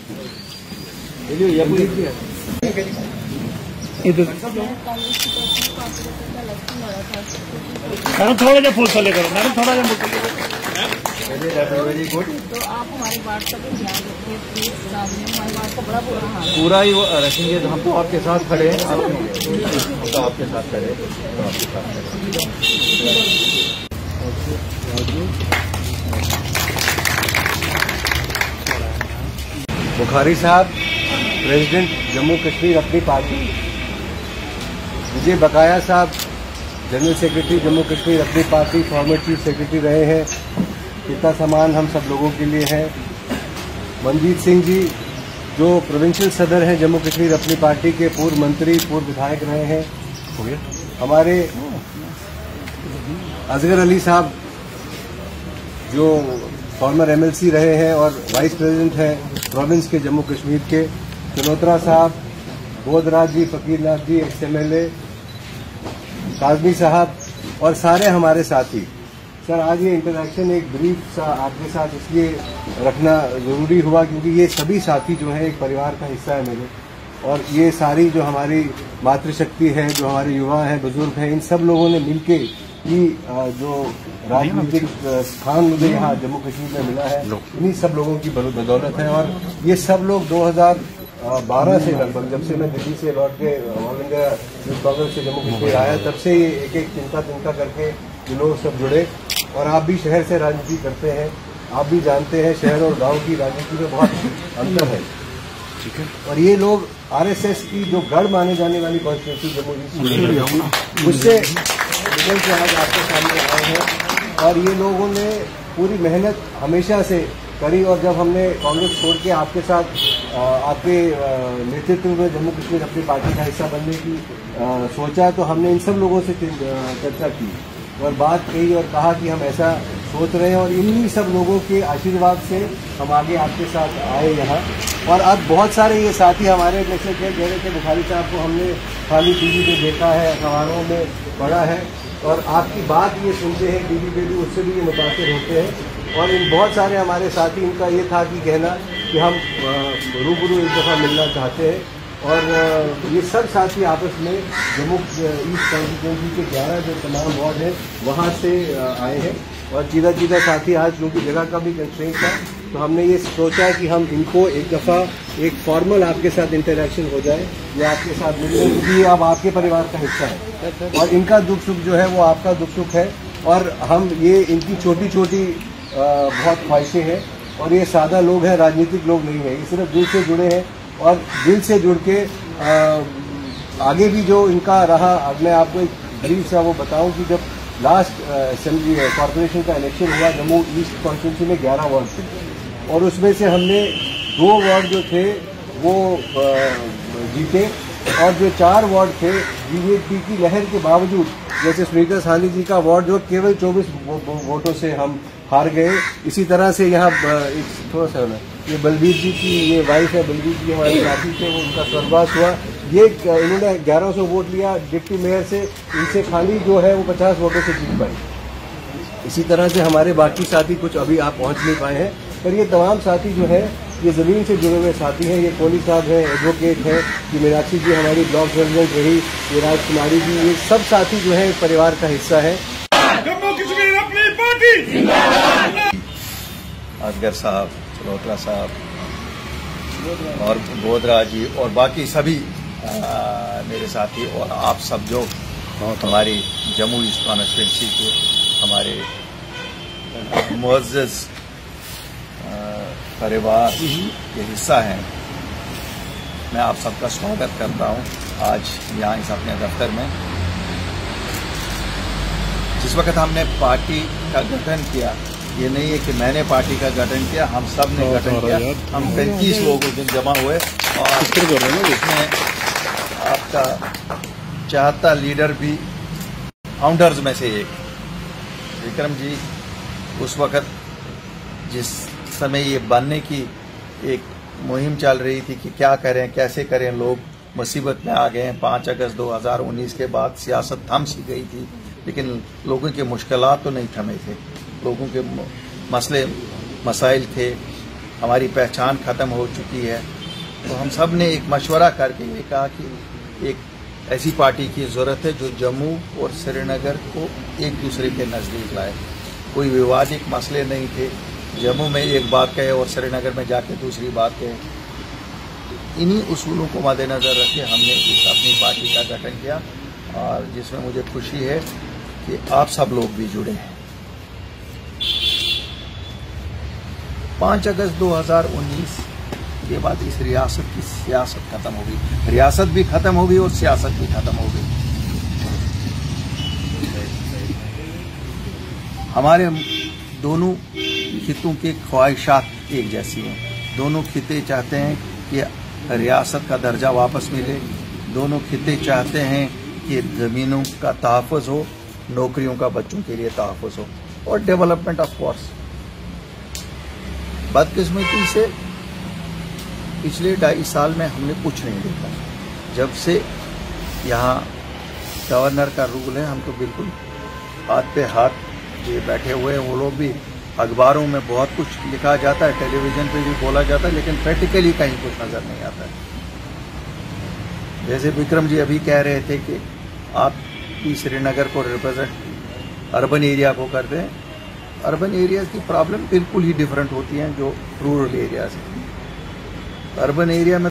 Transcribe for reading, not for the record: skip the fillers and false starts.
Madam थोड़ा सा फूल ले करो, मैडम थोड़ा सा वेरी गुड। तो आप हमारी बात का भी ध्यान रखिए प्लीज। हमारी बात का बड़ा बुरा हाल है। पूरा ही रखेंगे तो हम तो आपके साथ खड़े हैं, हम तो आपके साथ खड़े हैं, आपके साथ खड़े। बुखारी साहब, प्रेसिडेंट जम्मू कश्मीर अपनी पार्टी। विजय बकाया साहब, जनरल सेक्रेटरी जम्मू कश्मीर अपनी पार्टी, फॉर्मर चीफ सेक्रेटरी रहे हैं। कितना सम्मान हम सब लोगों के लिए है। मनजीत सिंह जी जो प्रोविंशियल सदर हैं जम्मू कश्मीर अपनी पार्टी के, पूर्व मंत्री, पूर्व विधायक रहे हैं। हमारे असगर अली साहब जो फॉर्मर एमएलसी रहे हैं और वाइस प्रेसिडेंट हैं प्रोविंस के जम्मू कश्मीर के। चनोत्रा साहब, बोधराज जी, फकीर नाथ जी, एक्स एमएलए, काजमी साहब और सारे हमारे साथी। सर आज ये इंटरैक्शन एक ब्रीफ सा आपके साथ इसलिए रखना जरूरी हुआ क्योंकि ये सभी साथी जो हैं एक परिवार का हिस्सा है मेरे, और ये सारी जो हमारी मातृशक्ति है, जो हमारे युवा हैं, बुजुर्ग हैं, इन सब लोगों ने मिलके ही जो राजनीतिक स्थान मुझे यहाँ जम्मू कश्मीर में मिला है, इन्हीं सब लोगों की बदौलत है। और ये सब लोग 2012 से लगभग, जब से मैं दिल्ली से लौट के ऑल इंडिया यूथ कांग्रेस से जम्मू कश्मीर आया, तब से ये एक एक चिंता करके ये लोग सब जुड़े। और आप भी शहर से राजनीति करते हैं, आप भी जानते हैं शहर और गांव की राजनीति में बहुत अंतर है, ठीक है। और ये लोग आरएसएस की जो गढ़ माने जाने वाली कॉन्स्टिट्यूंसी जम्मू उससे आज आपके सामने आए हैं। और ये लोगों ने पूरी मेहनत हमेशा से करी, और जब हमने कांग्रेस छोड़ के आपके साथ आपके नेतृत्व में जम्मू कश्मीर अपनी पार्टी का हिस्सा बनने की सोचा, तो हमने इन सब लोगों से चर्चा की और बात कही और कहा कि हम ऐसा सोच रहे हैं, और इन्हीं सब लोगों के आशीर्वाद से हम आगे आपके साथ आए यहाँ। और अब बहुत सारे ये साथी हमारे जैसे कह रहे थे, बुखारी साहब को हमने खाली टीवी पे देखा है, अखबारों में पढ़ा है, और आपकी बात ये सुनते हैं टीवी पे भी, उससे भी ये मुतासिर होते हैं। और इन बहुत सारे हमारे साथी, इनका ये था कि कहना कि हम रूबरू एक दफ़ा मिलना चाहते हैं। और ये सब साथी आपस में जम्मू ईस्ट कॉन्स्टिट्यूंसी के 11 जो तमाम वार्ड हैं वहाँ से आए हैं। और सीधा साथी आज क्योंकि जगह का भी कंस्ट्रेंट था, तो हमने ये सोचा कि हम इनको एक दफ़ा एक फॉर्मल आपके साथ इंटरेक्शन हो जाए, ये आपके साथ मिलने, क्योंकि अब आपके परिवार का हिस्सा है और इनका दुख सुख जो है वो आपका दुख सुख है। और हम ये इनकी छोटी छोटी बहुत ख्वाहिशें हैं, और ये सादा लोग हैं, राजनीतिक लोग नहीं हैं, ये सिर्फ दिल से जुड़े हैं। और दिल से जुड़ के आगे भी जो इनका रहा, अब मैं आपको एक ब्रीफ सा वो बताऊं कि जब लास्ट असेंबली कॉर्पोरेशन का इलेक्शन हुआ जम्मू ईस्ट कॉन्स्टिट्यूंसी में 11 वार्ड थे, और उसमें से हमने 2 वार्ड जो थे वो जीते, और जो 4 वार्ड थे बीजेपी की लहर के बावजूद, जैसे स्पीकर सानी जी का वार्ड जो केवल 24 वोटों से हम हार गए। इसी तरह से यहाँ थोड़ा सा ये बलबीर जी की ये वाइफ है, बलबीर जी हमारे साथी थे, वो उनका स्वर्गवास हुआ। ये इन्होंने 1100 वोट लिया डिप्टी मेयर से, इनसे खाली जो है वो 50 वोटों से जीत पाए। इसी तरह से हमारे बाकी साथी कुछ अभी आप पहुंच नहीं पाए हैं, पर ये तमाम साथी जो है ये ज़मीन से जुड़े हुए साथी हैं। ये कोहली साहब हैं, एडवोकेट हैं, ये मीनाक्षी जी हमारी ब्लॉक प्रेसिडेंट रही, ये राजकुमारी जी, ये सब साथी जो है परिवार का हिस्सा है। जम्मू कश्मीर अपनी पार्टी। असगर साहब, चनोत्रा साहब और बोधराज जी और बाकी सभी मेरे साथी, और आप सब जो हमारी जम्मू ईस्ट कॉन्स्टिट्यूंसी के हमारे मुअज़्ज़ज़ परिवार के हिस्सा हैं, मैं आप सबका स्वागत करता हूं आज यहाँ इस अपने दफ्तर में। जिस वक्त हमने पार्टी का गठन किया, ये नहीं है कि मैंने पार्टी का गठन किया, हम सब ने गठन किया। हम 35 लोग उस दिन जमा हुए, और इसमें आपका चाहता लीडर भी फाउंडर्स में से एक विक्रम जी, उस वक्त जिस समय ये बनने की एक मुहिम चल रही थी कि क्या करें, कैसे करें, लोग मुसीबत में आ गए हैं। 5 अगस्त 2019 के बाद सियासत थम सी गई थी, लेकिन लोगों के मुश्किलात तो नहीं थमे थे, लोगों के मसले मसाइल थे, हमारी पहचान खत्म हो चुकी है। तो हम सब ने एक मशवरा करके ये कहा कि एक ऐसी पार्टी की ज़रूरत है जो जम्मू और श्रीनगर को एक दूसरे के नज़दीक लाए। कोई विवादित मसले नहीं थे, जम्मू में एक बात कहे और श्रीनगर में जाके दूसरी बात कहे। इन्हीं उसूलों को मद्देनज़र रखे हमने इस अपनी पार्टी का गठन किया, और जिसमें मुझे खुशी है कि आप सब लोग भी जुड़े हैं। 5 अगस्त 2019 के बाद इस रियासत की सियासत खत्म हो गई, रियासत भी खत्म हो गई और सियासत भी खत्म हो गई। हमारे दोनों खितों की ख्वाहिशात एक जैसी हैं। दोनों खिते चाहते हैं कि रियासत का दर्जा वापस मिले, दोनों खिते चाहते हैं कि ज़मीनों का तहफ़्फ़ुज़ हो, नौकरियों का बच्चों के लिए तहफ़्फ़ुज़ हो, और डेवलपमेंट ऑफ कोर्स। बदकिस्मती से पिछले 2.5 साल में हमने कुछ नहीं देखा। जब से यहाँ गवर्नर का रूल है, हम तो बिल्कुल हाथ पे हाथ ये बैठे हुए हैं। वो लोग भी, अखबारों में बहुत कुछ लिखा जाता है, टेलीविजन पे भी बोला जाता है, लेकिन प्रैक्टिकली कहीं कुछ नजर नहीं आता है। जैसे विक्रम जी अभी कह रहे थे कि आप भी श्रीनगर को रिप्रेजेंट अर्बन एरिया को करते हैं। अर्बन एरियाज की प्रॉब्लम बिल्कुल ही डिफरेंट होती हैं जो रूरल एरियाज हैं। अर्बन एरिया में